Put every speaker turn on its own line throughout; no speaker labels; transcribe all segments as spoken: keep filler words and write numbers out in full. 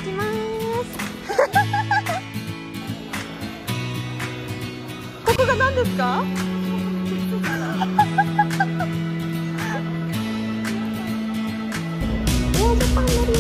きます。ここが何ですか？エアジャパン乗ります。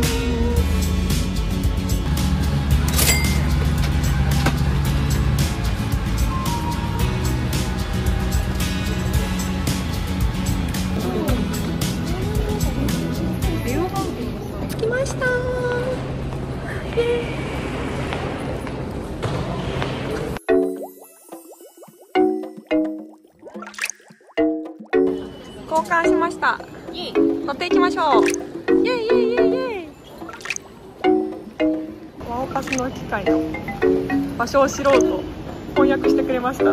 着きました。交換しました。乗っていきましょう。イエイイエイイエイイエイ。ワオパスの機械の場所を知ろうと翻訳してくれました。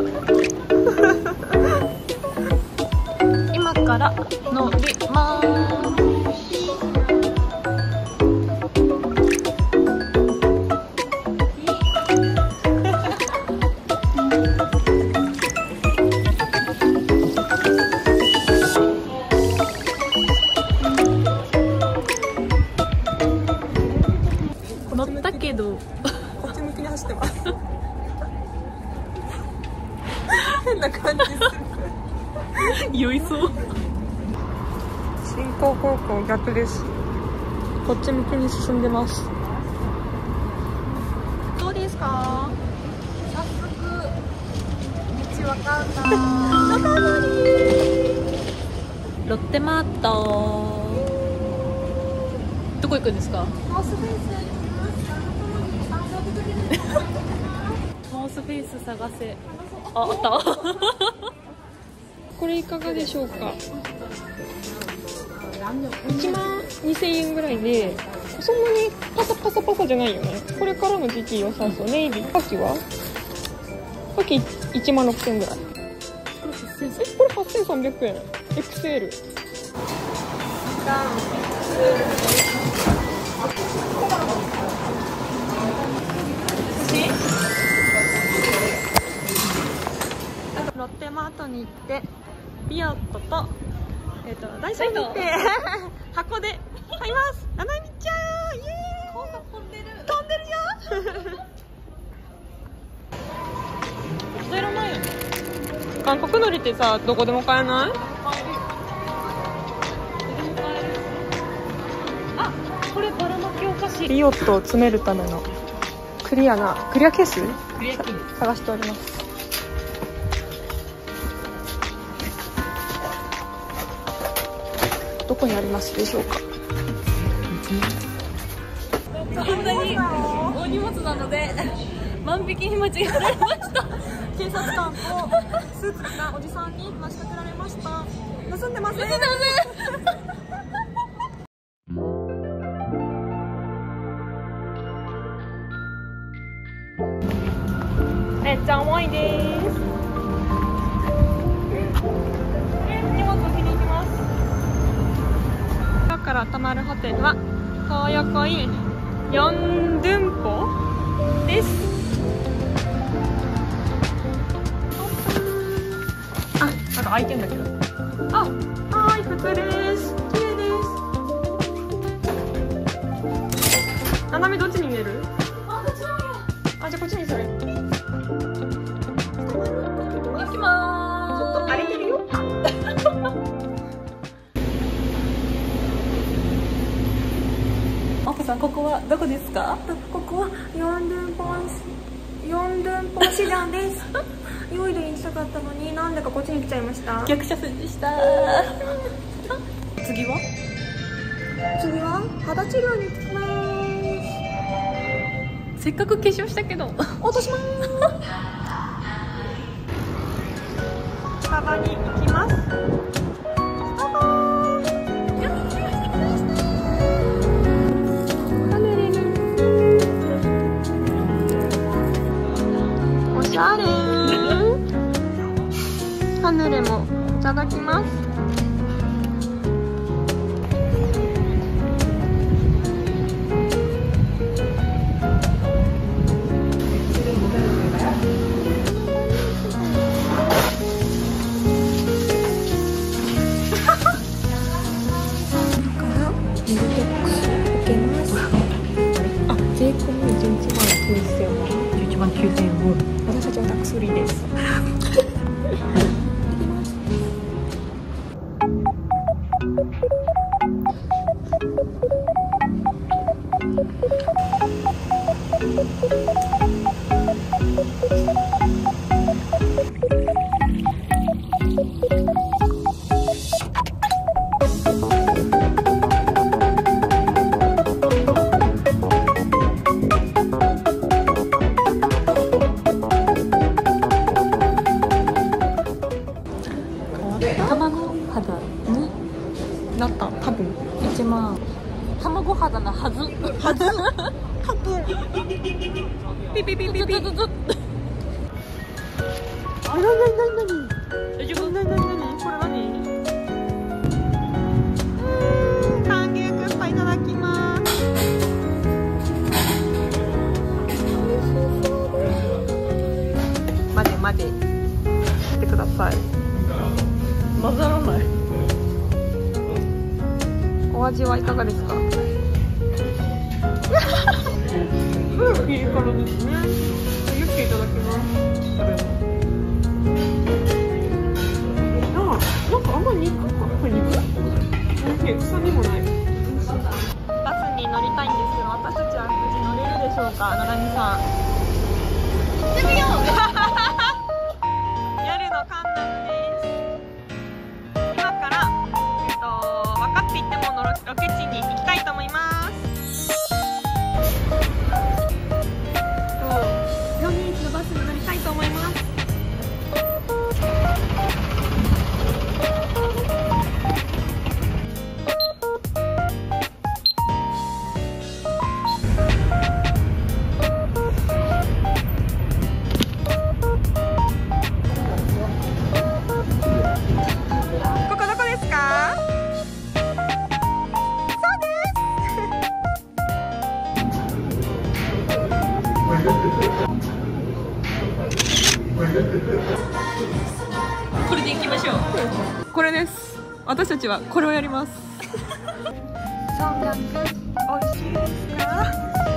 今から乗ります。乗ったけどこっち向きに走ってます。変な感じする。酔いそう。進行方向逆です。こっち向きに進んでます。どうですか？早速道わかんない。中乗り。ロッテマート。どこ行くんですか？マウスフェイス。マウスフェイス探せ。あ、あった。これいかがでしょうか？いちまんにせんえんぐらいで、そんなにパサパサパサじゃないよね。これからの時期良さそう。ネイビー。カキはカキいちまんろくせんえんぐらい。え、これはっせんさんびゃくえん。エクセール。ロッテマートに行ってビオットと、えー、とダイソーに行って箱で買います。ななみちゃん、イエーイ。飛んでる飛んでるよ。捨てらないよね。韓国海苔ってさ、どこでも買えない？あ、こればらまきお菓子。ビオットを詰めるためのクリアなクリアケースクリアケース探しております。どこにありますでしょうか？
こんなに大荷物なので万引きに間違えられました。
警察官とスーツ着たおじさんに話しかけられました。盗んでません。盗んでません。めっちゃ重いです。荷物置きに行きます。今から泊まるホテルは東横インヨンドゥンポです。あ、なんか開いてんだけど。あ、はい、普通です。綺麗です。斜めどっちに寝る？あ、こっちだよ。あ、じゃあこっちにする。
行きまーす。
ちょっと荒れてるよ。
あこさん、ここはどこですか？
ここはヨンドゥンポンヨンドゥンポン市場です。ヨイドに行きたかったのに、なんでかこっちに来ちゃいました。
逆車線でした。次は
次は肌治療に行きます。
せっかく化粧したけど
落とします。スタバに行きます。スタバカヌレにおしゃれ。カヌレもいただきます。ミルテックスを受けます。 きゅうてんご。私たちはタックスフリーです。
卵肌に
なった多分
一万卵肌なはず
はず多分ピピピピピ。
ずずずず
なになになになに。
大丈夫？
なになになにこれ何？うん、歓迎クッパいただきます。待て待てしてください。
混ざらない。
お味はいかがですか？
ピリ辛ですね。ユッケいただきます。これも。
あ、なんかあんま肉が肉？臭みもない。バスに乗りたいんですけど、私たちは無事乗れるでしょうか、ななみさん。
行ってみよう。
夜の観覧です。今から、えっと、分かっていってものロケ地に行きたいと思います。よにんいちのバスに乗りたいと思います。ここどこですか？そうです
これで行きましょう。
これです。私たちはこれをやります。ソンガンくん、おいしいですか？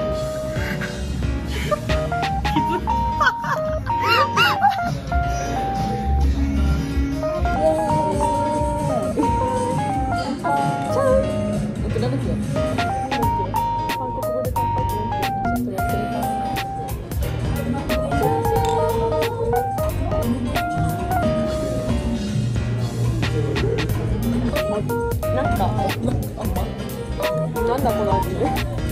僕ダメですよ。
韓国語で乾杯ってちょっとやってみます。なんか、あんま、なんだこの味。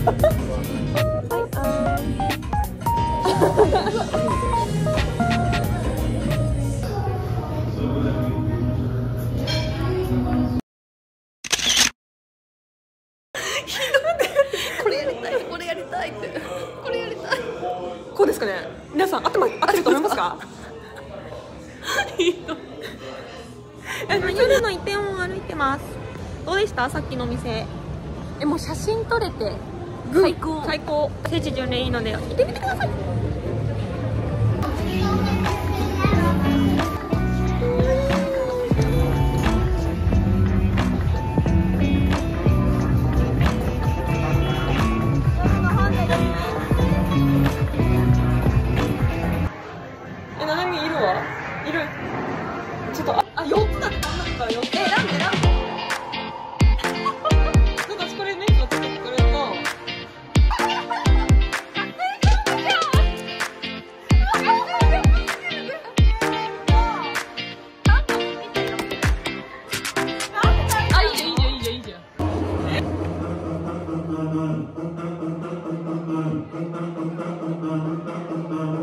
これやりたい。これやりたいって。これやりたい。
こうですかね。皆さん頭合ってると思いますか？夜のイテウォンを歩いてます。どうでした？さっきのお店。
え、もう写真撮れて
グー
最高。
最高。聖地巡礼いいので行ってみてください。え、ななみいるわ。いる。ちょっと、あ、あ、よっつだって真ん中からよっつ。
え、なんでなんで？
なんかこれね、ちょっとつけてくれると。
あ、いいじゃんいいじゃんいいじゃんいいじゃん。
Thank you.